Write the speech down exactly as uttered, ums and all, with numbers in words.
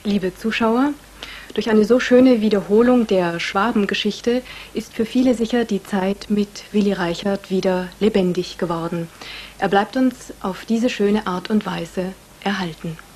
Liebe Zuschauer, durch eine so schöne Wiederholung der Schwabengeschichte ist für viele sicher die Zeit mit Willi Reichert wieder lebendig geworden. Er bleibt uns auf diese schöne Art und Weise erhalten.